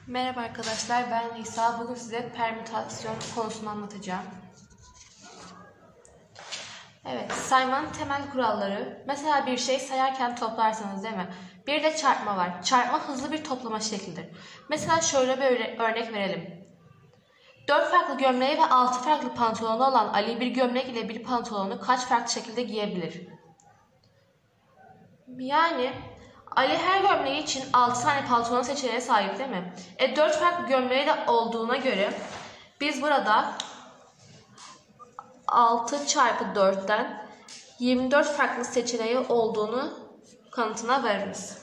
Merhaba arkadaşlar, ben Nisa. Bugün size permütasyon konusunu anlatacağım. Evet, saymanın temel kuralları. Mesela bir şey sayarken toplarsanız değil mi? Bir de çarpma var. Çarpma hızlı bir toplama şeklidir. Mesela şöyle bir örnek verelim. 4 farklı gömleği ve 6 farklı pantolonu olan Ali bir gömlek ile bir pantolonu kaç farklı şekilde giyebilir? Yani Ali her gömleği için 6 tane pantolon seçeneğine sahip değil mi? 4 farklı gömleği de olduğuna göre biz burada 6 çarpı 4'ten 24 farklı seçeneği olduğunu kanıtına varırız.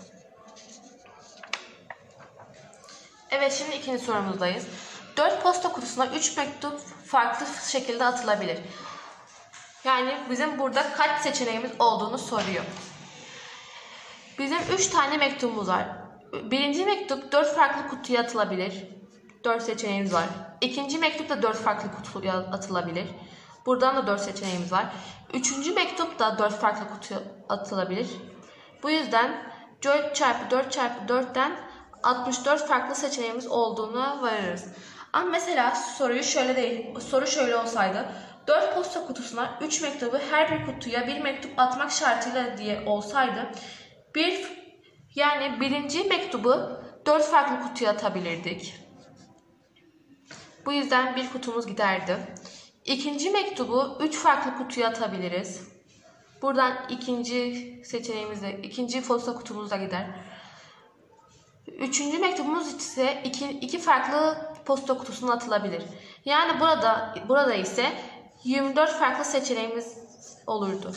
Evet, şimdi ikinci sorumuzdayız. 4 posta kutusuna 3 mektup farklı şekilde atılabilir. Yani bizim burada kaç seçeneğimiz olduğunu soruyor. Bizim 3 tane mektubumuz var. Birinci mektup 4 farklı kutuya atılabilir. 4 seçeneğimiz var. İkinci mektup da 4 farklı kutuya atılabilir. Buradan da 4 seçeneğimiz var. Üçüncü mektup da 4 farklı kutuya atılabilir. Bu yüzden 4 çarpı 4 çarpı 4'ten 64 farklı seçeneğimiz olduğuna varırız. Ama mesela soru şöyle olsaydı. 4 posta kutusuna 3 mektubu her bir kutuya bir mektup atmak şartıyla diye olsaydı birinci mektubu 4 farklı kutuya atabilirdik. Bu yüzden bir kutumuz giderdi. İkinci mektubu 3 farklı kutuya atabiliriz. Buradan ikinci posta kutumuz da gider. Üçüncü mektubumuz ise 2 farklı posta kutusuna atılabilir. Yani burada ise 24 farklı seçeneğimiz olurdu.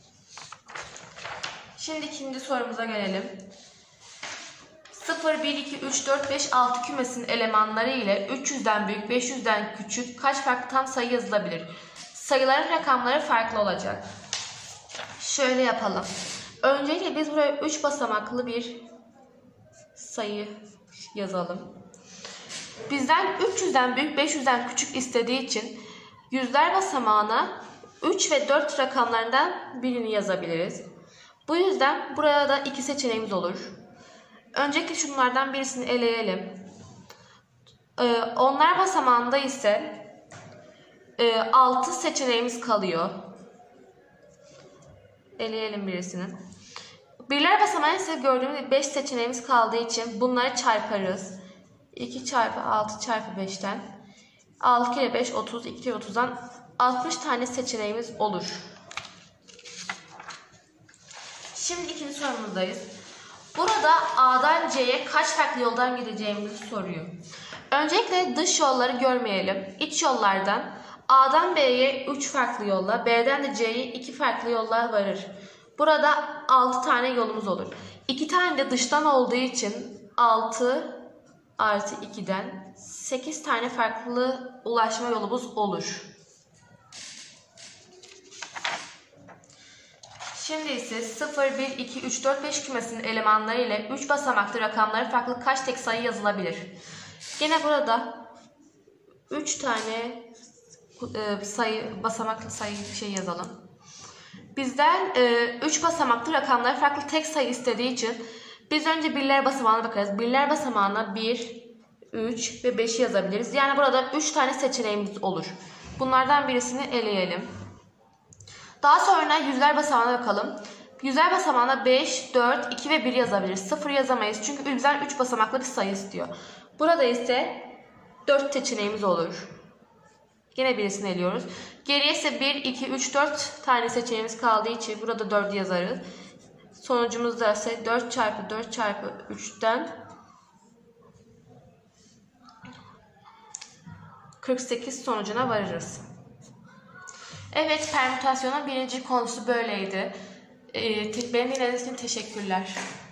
Şimdi ikinci sorumuza gelelim. 0, 1, 2, 3, 4, 5, 6 kümesinin elemanları ile 300'den büyük, 500'den küçük kaç farklı tam sayı yazılabilir? Sayıların rakamları farklı olacak. Şöyle yapalım. Öncelikle biz buraya 3 basamaklı bir sayı yazalım. Bizden 300'den büyük, 500'den küçük istediği için yüzler basamağına 3 ve 4 rakamlarından birini yazabiliriz. Bu yüzden buraya da 2 seçeneğimiz olur. Öncelikle şunlardan birisini eleyelim. Onlar basamağında ise 6 seçeneğimiz kalıyor. Eleyelim birisini. Birler basamağı ise gördüğümüz 5 seçeneğimiz kaldığı için bunları çarparız. 2 çarpı 6 çarpı 5'ten 6 kere 5 30, 2 kere 30'dan 60 tane seçeneğimiz olur. Şimdi ikinci sorumuzdayız. Burada A'dan C'ye kaç farklı yoldan gideceğimizi soruyor. Öncelikle dış yolları görmeyelim. İç yollardan A'dan B'ye 3 farklı yolla, B'den de C'ye 2 farklı yollar varır. Burada 6 tane yolumuz olur. 2 tane de dıştan olduğu için 6 artı 2'den 8 tane farklı ulaşma yolumuz olur. Şimdi ise 0, 1, 2, 3, 4, 5 kümesinin elemanları ile 3 basamaklı rakamları farklı kaç tek sayı yazılabilir? Yine burada 3 tane basamaklı sayı yazalım. Bizden 3 basamaklı rakamları farklı tek sayı istediği için biz önce birler basamağına bakarız. Birler basamağına 1, 3 ve 5'i yazabiliriz. Yani burada 3 tane seçeneğimiz olur. Bunlardan birisini eleyelim. Daha sonra yüzler basamağına bakalım. Yüzler basamağına 5, 4, 2 ve 1 yazabiliriz. 0 yazamayız çünkü bizden 3 basamaklı bir sayı istiyor. Burada ise 4 seçeneğimiz olur. Yine birisini eliyoruz. Geriye ise 1, 2, 3, 4 tane seçeneğimiz kaldığı için burada 4'ü yazarız. Sonucumuzda ise 4 çarpı 4 çarpı 3'ten 48 sonucuna varırız. Evet, permütasyonun birinci konusu böyleydi. Beni dinlediğiniz için teşekkürler.